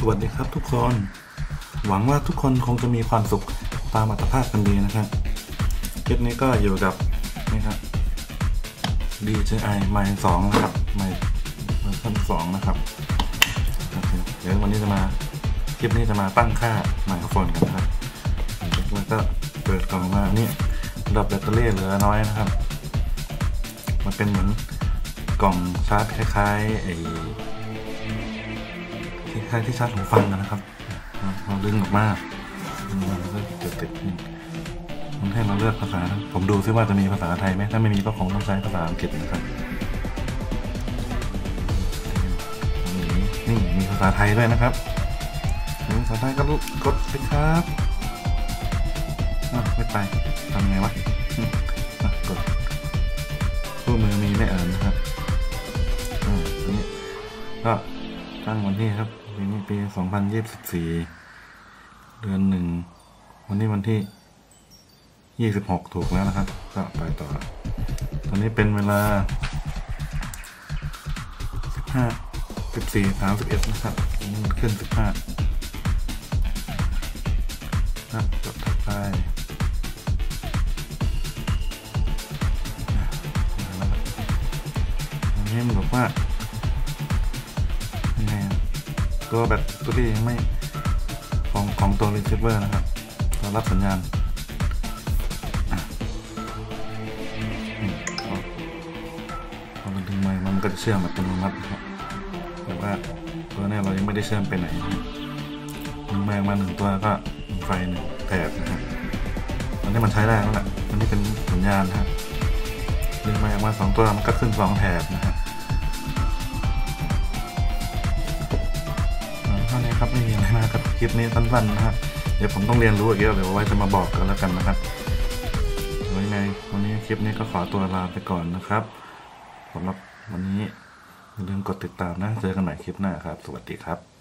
สวัสดีครับทุกคนหวังว่าทุกคนคงจะมีความสุขตามอัตภาพกันดีนะครับคลิปนี้ก็อยู่กับนี่ครับ DJI Mic 2นะครับไมค์เวอร์ชัน2นะครับเดี๋ยววันนี้คลิปนี้จะมาตั้งค่าไมโครโฟนกันนะครับแล้วก็เปิดกล่องมานี่ดับแบตเตอรี่เหลือน้อยนะครับมันเป็นเหมือนกล่องชาร์จคล้ายๆที่ชาร์จหูฟังนะครับเราดึงออกมาแล้วก็ติดมันให้เราเลือกภาษาผมดูซิว่าจะมีภาษาไทยไหมถ้าไม่มีก็คงต้องใช้ภาษาอังกฤษนะครับนี่มีภาษาไทยด้วยนะครับภาษาไทยก็กดสิครับไม่ไปทำไงวะกดคู่มือมีไม่อ่านนะครับอันนี้ก็ตั้งวันที่ครับปีนี้ปี2024เดือน1วันนี้วันที่26ถูกแล้วนะครับก็ไปต่อตอนนี้เป็นเวลา14:31นะครับขึ้น15จบถัดไปอันนี้มันบอกว่ายังไงตัวแบตเตอรี่ยังไม่ของตัวรีเซิร์ฟเวอร์นะครับเรารับสัญญาณพอมันดึงไมค์มันก็จะเชื่อมอัตโนมัตินะครับแต่ว่าตัวนี้เรายังไม่ได้เชื่อมไปไหนดึงไมค์มา1ตัวก็ไฟ1แถบนะครับตอนนี้มันใช้ได้แล้วแหละอันนี้เป็นสัญญาณนะครับดึงไมค์มา2ตัวมันก็ขึ้น2แถบนะครับเท่านี้ครับไม่มีอะไรมากครับคลิปนี้สั้นๆนะครับเดี๋ยวผมต้องเรียนรู้อีกเยอะเดี๋ยวไว้จะมาบอกกันแล้วกันนะครับยังไงวันนี้คลิปนี้ก็ขอตัวลาไปก่อนนะครับสำหรับวันนี้อย่าลืมกดติดตามนะเจอกันใหม่คลิปหน้าครับสวัสดีครับ